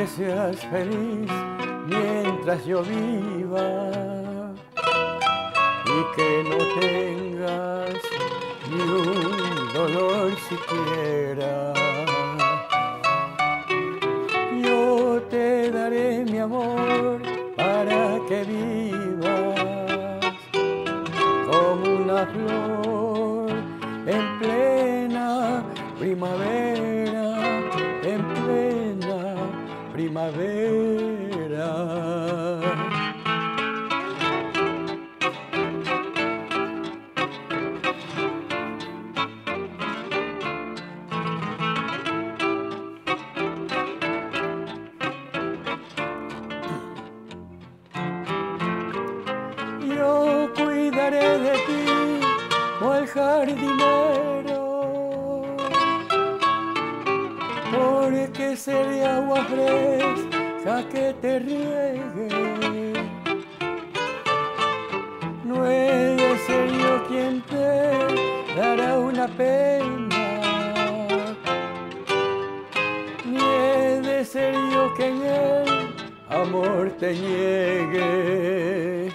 que seas feliz mientras yo viva y que no tengas ni un dolor siquiera. Yo te daré mi amor para que vivas como una flor en plena primavera, en plena primavera. Yo cuidaré de ti, cual jardinero, porque seré agua fresca que te riegue. No he de ser yo quien te dará una pena, ni he de ser yo quien el amor te niegue.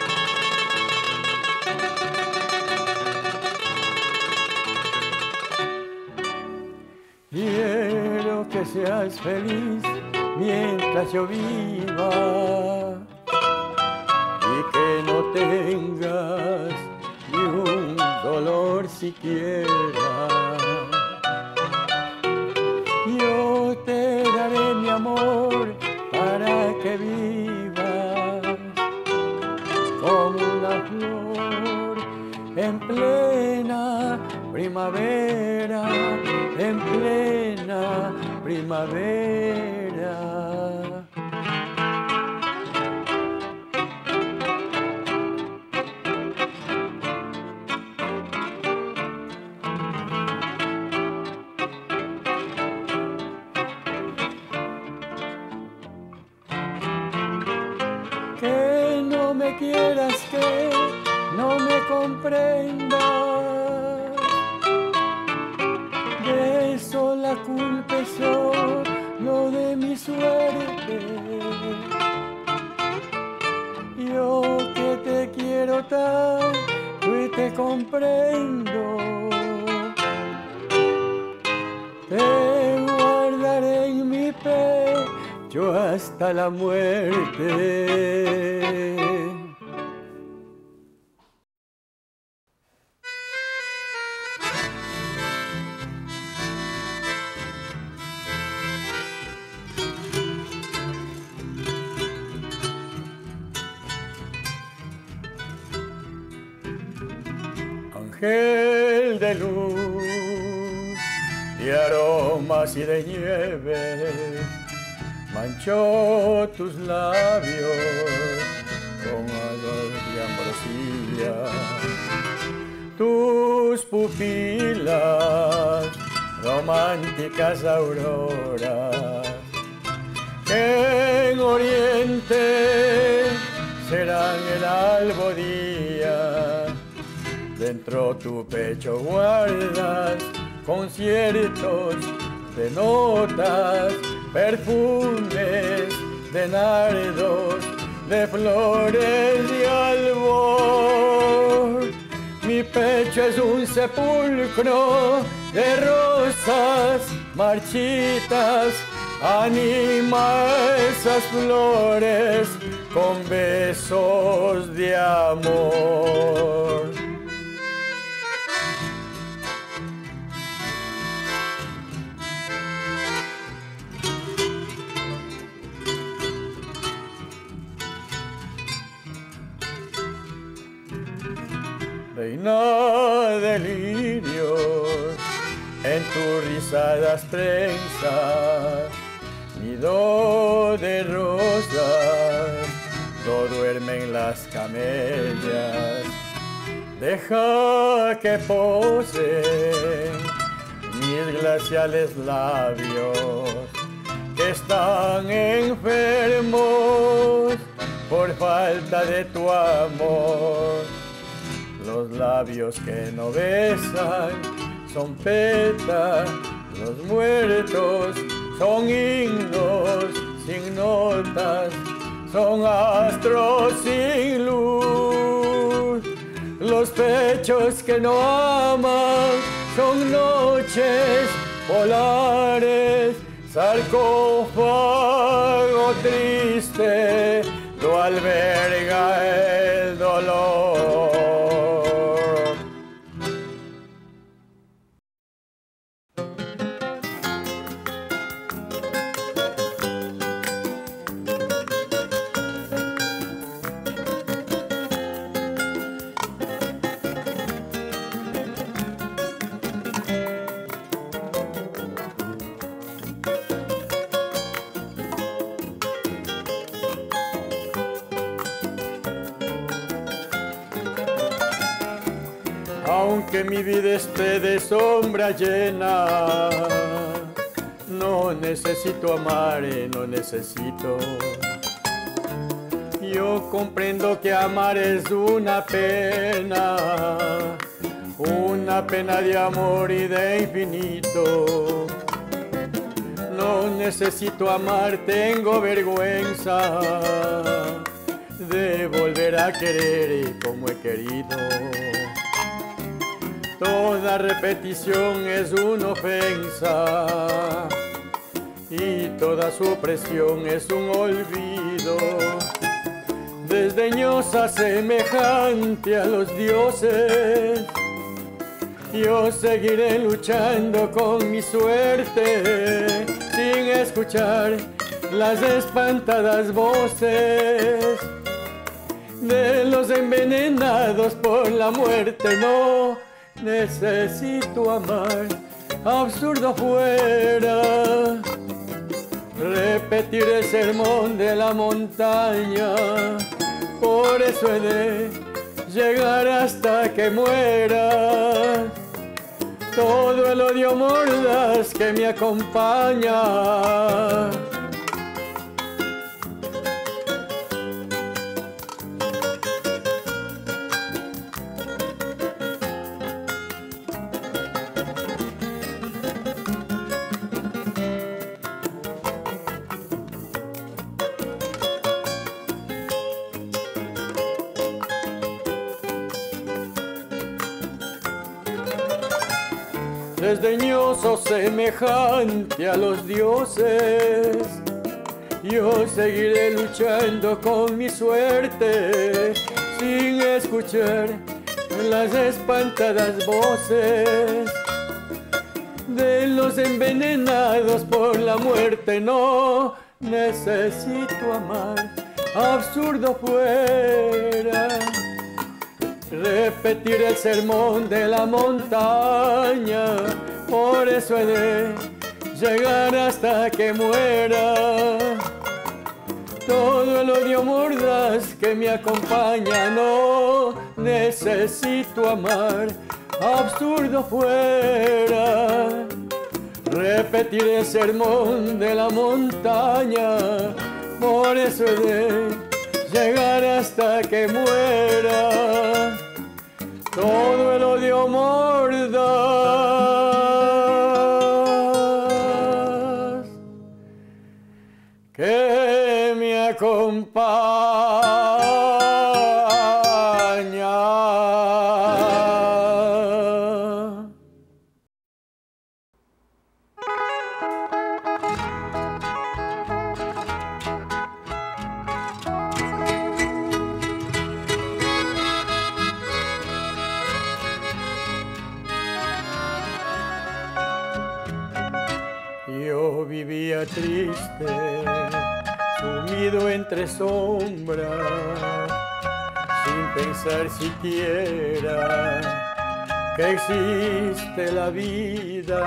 Quiero que seas feliz mientras yo viva y que no tengas ni un dolor siquiera. Yo te daré mi amor para que vivas como una flor en plena primavera, en plena primavera. Que no me quieras, que no me comprendas, de eso la culpa es solo de mi suerte. Yo que te quiero tanto y te comprendo, te guardaré en mi pecho hasta la muerte. Ángel de luz, de aromas y de nieve, manchó tus labios con agua de ambrosía. Tus pupilas, románticas auroras, que en oriente serán el albo día. Dentro tu pecho guardas conciertos de notas, perfumes de nardos, de flores de albor. Mi pecho es un sepulcro de rosas marchitas, anima esas flores con besos de amor. Reina de lirios en tus rizadas trenzas, nido de rosas, no duermen las camellas. Deja que posen mis glaciales labios, que están enfermos por falta de tu amor. Los labios que no besan son pétalos muertos, son himnos sin notas, son astros sin luz. Los pechos que no aman son noches polares, sarcófago triste, lo alberga el dolor. Aunque mi vida esté de sombra llena, no necesito amar, no necesito. Yo comprendo que amar es una pena de amor y de infinito. No necesito amar, tengo vergüenza de volver a querer como he querido. Toda repetición es una ofensa y toda supresión es un olvido. Desdeñosa semejante a los dioses, yo seguiré luchando con mi suerte sin escuchar las espantadas voces de los envenenados por la muerte. No necesito amar, absurdo fuera repetir el sermón de la montaña. Por eso he de llegar hasta que muera. Todo el odio mordaz que me acompaña. Desdeñoso semejante a los dioses, yo seguiré luchando con mi suerte sin escuchar las espantadas voces de los envenenados por la muerte. No necesito amar, absurdo fuera repetir el sermón de la montaña. Por eso he de llegar hasta que muera. Todo el odio mordaz que me acompaña. No necesito amar, absurdo fuera repetir el sermón de la montaña. Por eso he de llegar hasta que muera. Todo el odio mordaz que me acompaña. Yo vivía triste, sumido entre sombras, sin pensar siquiera que existe la vida.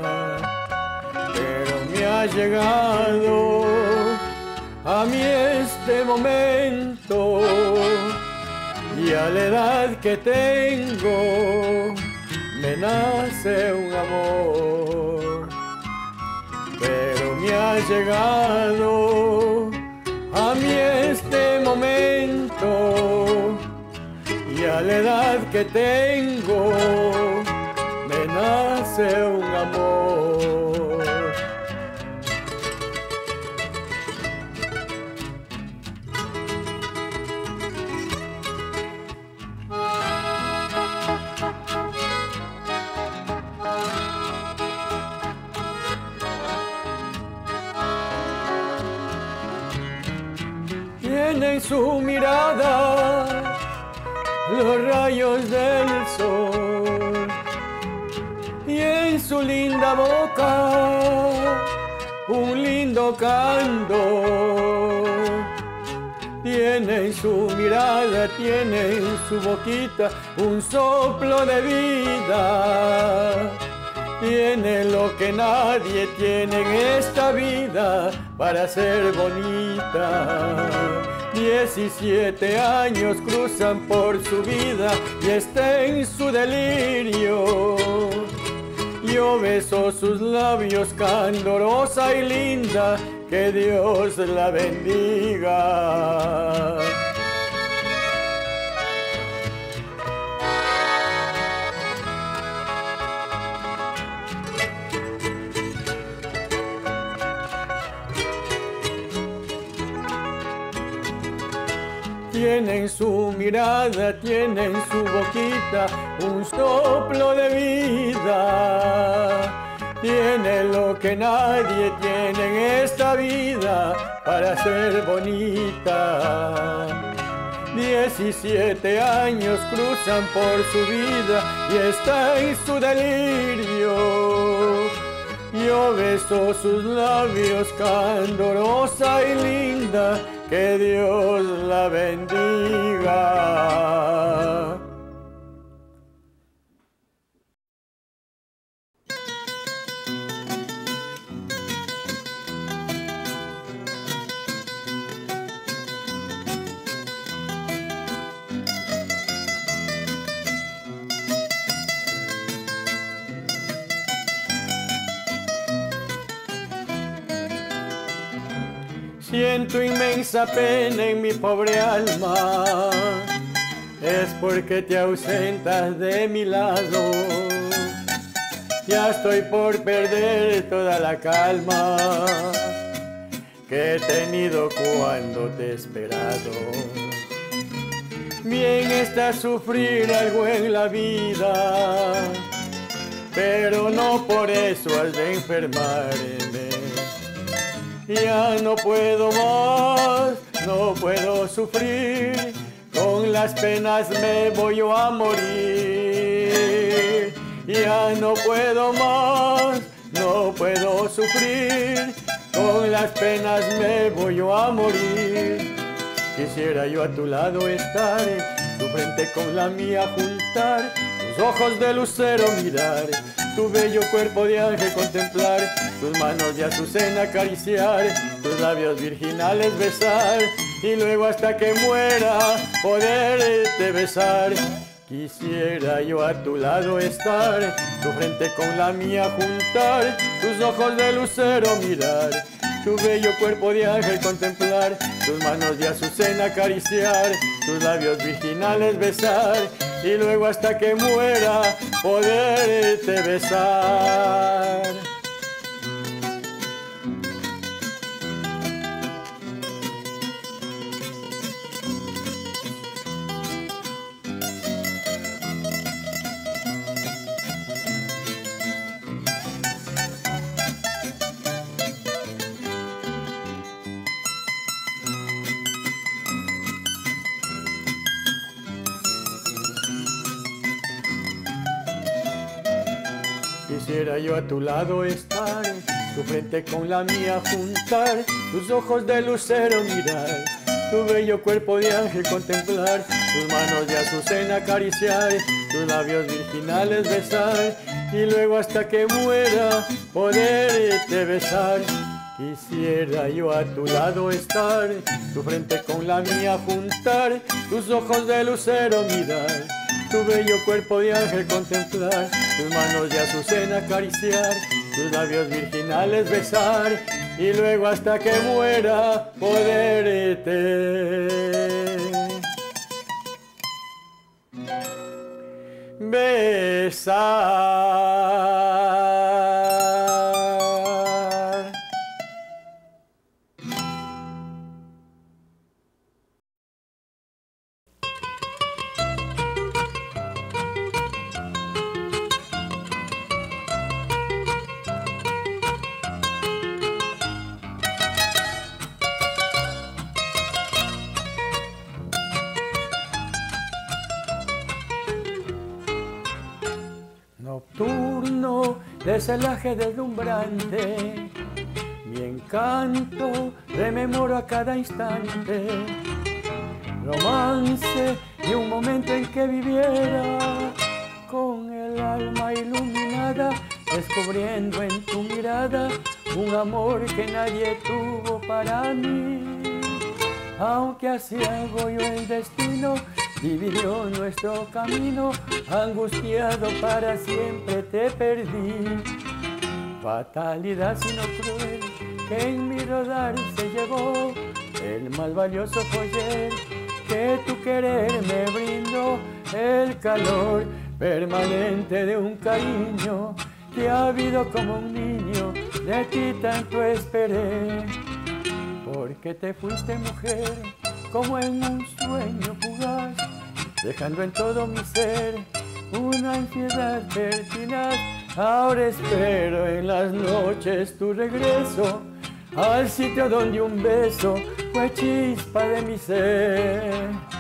Pero me ha llegado a mí este momento, y a la edad que tengo me nace un amor. Pero me ha llegado a mí este momento, y a la edad que tengo me nace un amor. tiene en su mirada los rayos del sol y en su linda boca un lindo candor. Tiene en su mirada, tiene en su boquita un soplo de vida. Tiene lo que nadie tiene en esta vida para ser bonita. 17 años cruzan por su vida y está en su delirio. Yo beso sus labios, candorosa y linda, que Dios la bendiga. Tiene en su mirada, tiene en su boquita un soplo de vida. Tiene lo que nadie tiene en esta vida para ser bonita. 17 años cruzan por su vida y está en su delirio. Yo beso sus labios, candorosa y linda, que Dios la bendiga. Siento inmensa pena en mi pobre alma, es porque te ausentas de mi lado. Ya estoy por perder toda la calma que he tenido cuando te he esperado. Bien está sufrir algo en la vida, pero no por eso has de enfermarme. Ya no puedo más, no puedo sufrir, con las penas me voy yo a morir. Ya no puedo más, no puedo sufrir, con las penas me voy yo a morir. Quisiera yo a tu lado estar, tu frente con la mía juntar, tus ojos de lucero mirar, tu bello cuerpo de ángel contemplar, tus manos de azucena acariciar, tus labios virginales besar, y luego hasta que muera poderte besar. Quisiera yo a tu lado estar, tu frente con la mía juntar, tus ojos de lucero mirar, tu bello cuerpo de ángel contemplar, tus manos de azucena acariciar, tus labios virginales besar, y luego hasta que muera poderte besar. Quisiera yo a tu lado estar, tu frente con la mía juntar, tus ojos de lucero mirar, tu bello cuerpo de ángel contemplar, tus manos de azucena acariciar, tus labios virginales besar, y luego hasta que muera poderte besar. Quisiera yo a tu lado estar, tu frente con la mía juntar, tus ojos de lucero mirar, tu bello cuerpo de ángel contemplar, tus manos de azucena acariciar, tus labios virginales besar, y luego hasta que muera poderte besar. de celaje deslumbrante. Mi encanto rememoro a cada instante, romance de un momento en que viviera con el alma iluminada, descubriendo en tu mirada un amor que nadie tuvo para mí. Aunque a ciego yo el destino dividió nuestro camino, angustiado para siempre te perdí. Fatalidad sino cruel que en mi rodar se llevó el más valioso joyer que tu querer me brindó, el calor permanente de un cariño que ha habido como un niño, de ti tanto esperé. Porque te fuiste mujer como en un sueño fugaz, dejando en todo mi ser una ansiedad pertinaz. Ahora espero en las noches tu regreso al sitio donde un beso fue chispa de mi ser.